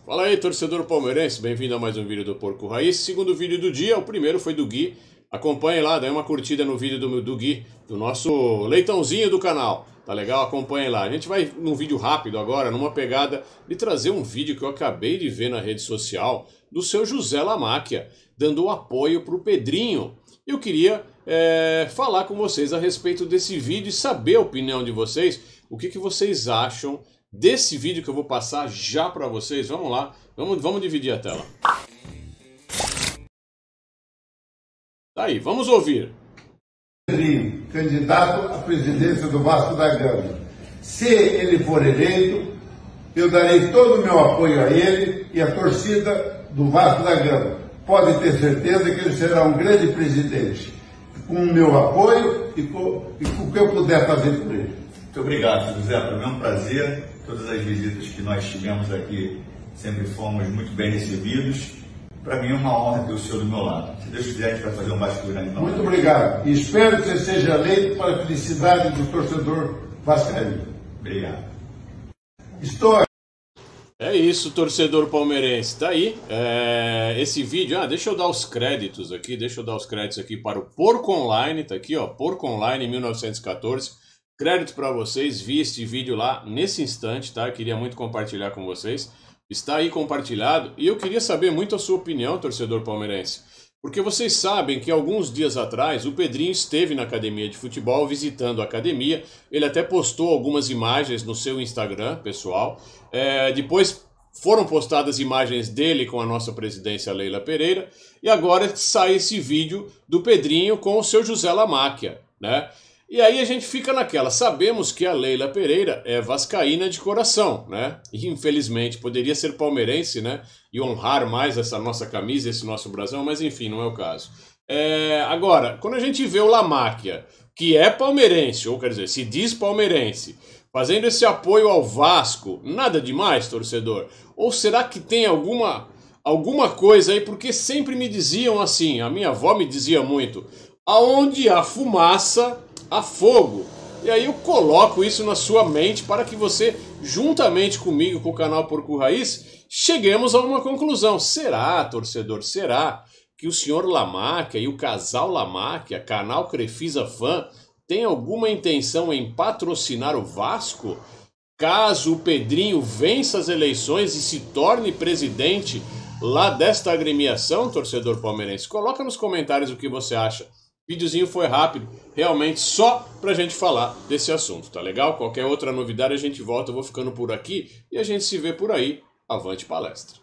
Fala aí, torcedor palmeirense, bem-vindo a mais um vídeo do Porco Raiz. Segundo vídeo do dia, o primeiro foi do Gui. Acompanhe lá, dê uma curtida no vídeo do Gui, do nosso leitãozinho do canal. Tá legal? Acompanhe lá. A gente vai num vídeo rápido agora, numa pegada de trazer um vídeo que eu acabei de ver na rede social do seu José Lamáquia, dando apoio pro Pedrinho. Eu queria falar com vocês a respeito desse vídeo e saber a opinião de vocês, o que vocês acham desse vídeo que eu vou passar já para vocês. Vamos lá, vamos dividir a tela. Tá aí, vamos ouvir. Pedrinho, candidato à presidência do Vasco da Gama. Se ele for eleito, eu darei todo o meu apoio a ele e à torcida do Vasco da Gama. Pode ter certeza que ele será um grande presidente, com o meu apoio e com o que eu puder fazer por ele. Muito obrigado, José. Para mim é um prazer. Todas as visitas que nós tivemos aqui sempre fomos muito bem recebidos. Para mim é uma honra ter o senhor do meu lado. Se Deus quiser, a gente vai fazer um Vasco grande. Muito obrigado. E espero que você seja eleito para a felicidade do torcedor vascaíno. Obrigado. Estou. É isso, torcedor palmeirense. Tá aí. Esse vídeo. Deixa eu dar os créditos aqui. Para o Porco Online. Tá aqui, ó. Porco Online 1914. Crédito para vocês. Vi este vídeo lá nesse instante, tá? Eu queria muito compartilhar com vocês. Está aí compartilhado. E eu queria saber muito a sua opinião, torcedor palmeirense. Porque vocês sabem que alguns dias atrás o Pedrinho esteve na academia de futebol, visitando a academia. Ele até postou algumas imagens no seu Instagram, pessoal. Depois foram postadas imagens dele com a nossa presidência Leila Pereira. E agora sai esse vídeo do Pedrinho com o seu José Lamáquia, né? E aí a gente fica naquela, sabemos que a Leila Pereira é vascaína de coração, né? E infelizmente poderia ser palmeirense, né? E honrar mais essa nossa camisa, esse nosso brasão, mas enfim, não é o caso. Agora, quando a gente vê o Lamáquia, que é palmeirense, ou quer dizer, se diz palmeirense, fazendo esse apoio ao Vasco, nada demais, torcedor? Ou será que tem alguma coisa aí? Porque sempre me diziam assim, a minha avó me dizia muito, aonde há fumaça, a fogo. E aí eu coloco isso na sua mente para que você, juntamente comigo, com o canal Porco Raiz, cheguemos a uma conclusão. Será, torcedor, será que o senhor Lamáquia e o casal Lamáquia, canal Crefisa Fã, tem alguma intenção em patrocinar o Vasco? Caso o Pedrinho vença as eleições e se torne presidente lá desta agremiação, torcedor palmeirense? Coloca nos comentários o que você acha. O videozinho foi rápido, realmente só pra gente falar desse assunto, tá legal? Qualquer outra novidade a gente volta, eu vou ficando por aqui e a gente se vê por aí. Avante palestra!